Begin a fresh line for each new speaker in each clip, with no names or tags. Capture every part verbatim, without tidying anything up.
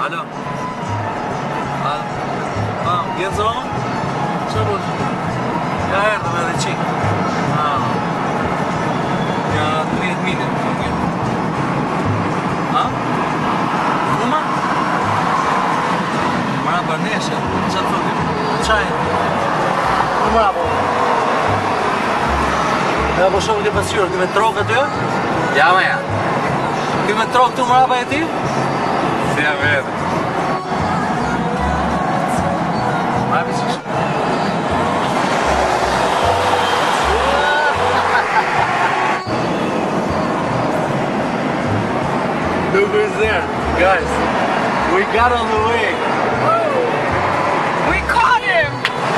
Alo. Alo. Ha, Genzo? Çfarë bën? Ja erdhëm edhe çik. Ah. Ja tridhjetë mijë. Ha? Kuma? Mara Barnesha, çfarë thotë? Çaj. Bravo. Ja po shoh ke pasur, ke me trok aty? Ja më ja. Ke me trok këtu mrapa e ti? Si ja vetë. Ma bisish. Look who's there, guys. We got on the way.
We caught him.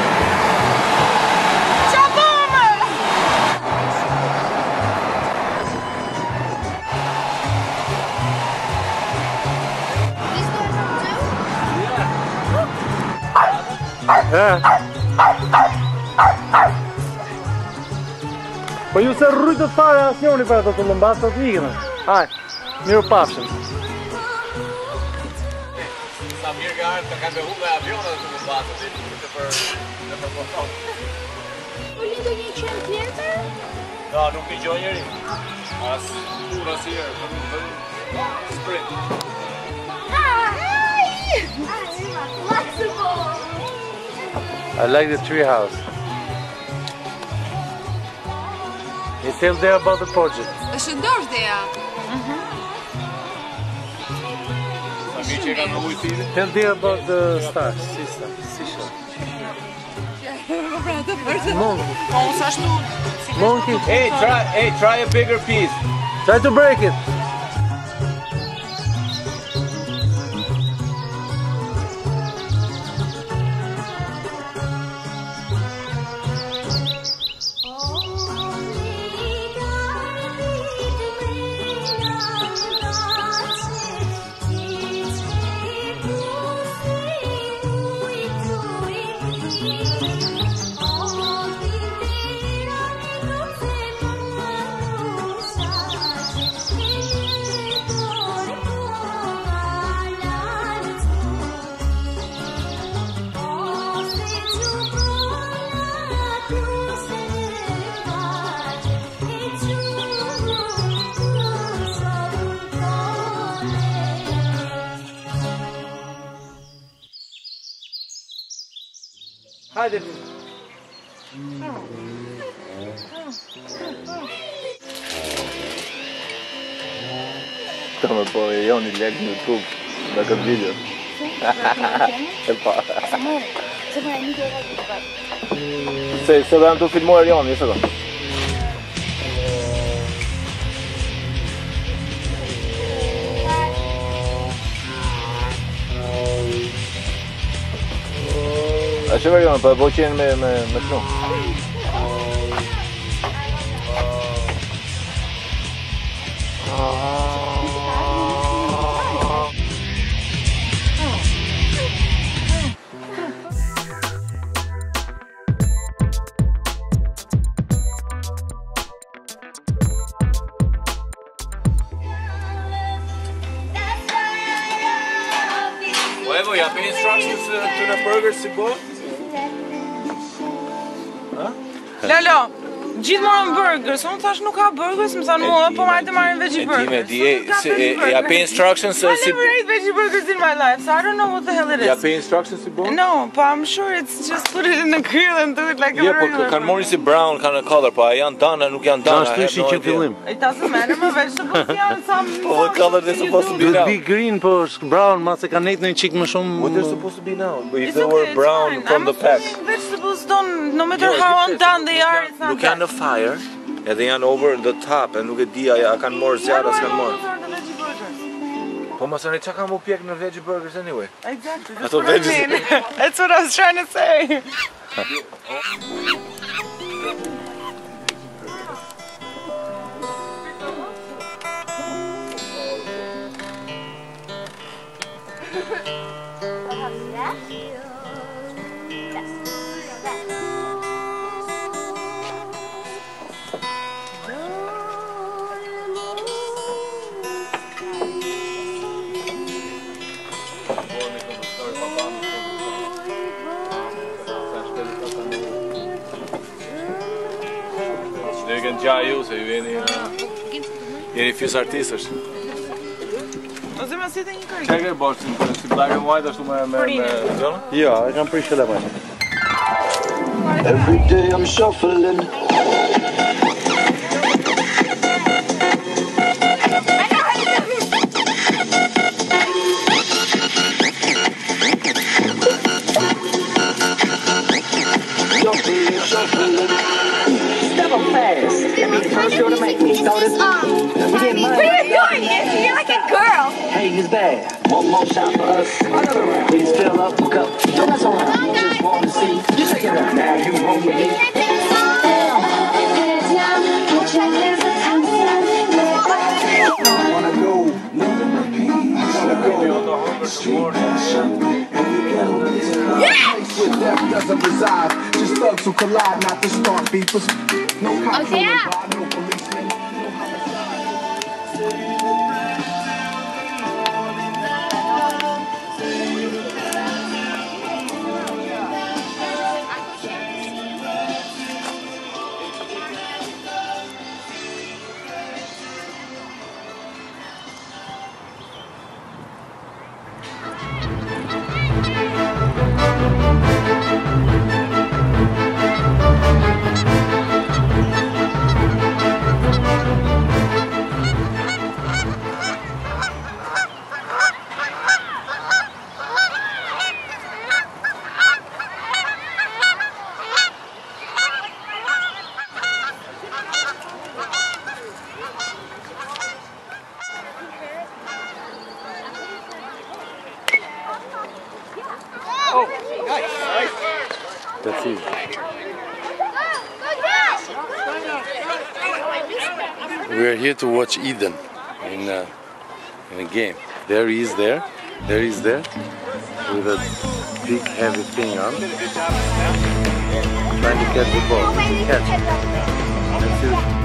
Po ju se rrujtët fare asnjoni për ato të lëmbas të të ikën. Haj, mirë pafshim.
Sa mirë ka ardhur të kanë me hume avionat të lëmbasët, të për të për motor.
Po lindo një qenë tjetër?
No, nuk i gjoj njëri. As kur as herë, po nuk bën sprint.
I like the tree house. You tell there about the project.
Është ndosh deja.
Sa mirë që kanë ujë.
Tell there about the stars, sister, sister. Monkey. Monkey.
Hey, try, hey, try a bigger piece.
Try to break it. Hajde.
Të më po e joni lek në YouTube në këtë video. E pa. Se se dhe në të filmuar joni, njësë të. A që verë jonë, për po qenë me, me, me të nu.
Po Evo, ja për instructions të në burger si bo?
Lalo, gjithë morën burgers, unë thash nuk ka burgers, më thanë mua, po majtë marrin veggie burgers.
Di, ja për instructions
I
si...
never ate veggie burgers in my life, so I don't know what the hell it is.
Ja për instructions si bo?
No, but I'm sure it's just put it in a grill and do it like a
Ja, po
regular.
kanë mori si brown kind of color, po a janë done, nuk janë done.
Ashtu ishin që fillim.
It doesn't matter, my vegetables janë some...
Po the color they're supposed to be
Duhet
now.
be green, po është brown, ma se ka nejtë në një qik më shumë...
What they're supposed to be now, but if
It's
they
okay,
were
it's
brown
fine.
from
I'm
the pack.
assuming vegetables don't, no matter
Jo,
how
si
undone they are, it's not
Nuk janë
bad.
në fire, edhe janë over the top, e nuk e di, a kanë morë zjarë, s'kanë morë.
Those are the veggie burgers.
Po masani, qa ka mu pjek në veggie burgers anyway?
Exactly, that's
Ato
what I
veggies-
mean. That's what I was trying to say.
Dhe ju kënë gjaj ju, se ju jeni... Jeni fjus artistësh.
Ose ma si të një kërë.
Qa ke bosh, si black and white ashtu me... me zonë?
Jo, e kam prish edhe më.
Every day I'm shuffling.
Step up fast. That be the first girl to make me throw this. We get money.
What are you doing, Nancy? You're like a girl.
Hating is bad. One more shot for us. Another round. Please fill up the cup. Don't mess around. Just want to see. You take it out. Now you home with me. I wanna go.
Yeah!
With death doesn't reside. Just thugs who collide, not the start beepers. No cops,
Oh, yeah.
no policemen.
That's it. We are here to watch Eden in uh, in a game. There he is there. There he is there with a big heavy thing on, trying to catch the ball. Catch it. Let's see.